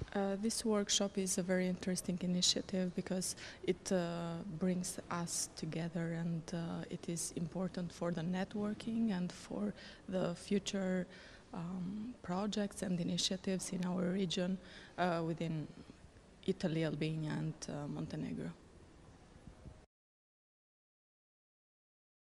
This workshop is a very interesting initiative because it brings us together, and it is important for the networking and for the future projects and initiatives in our region within Italy, Albania and Montenegro.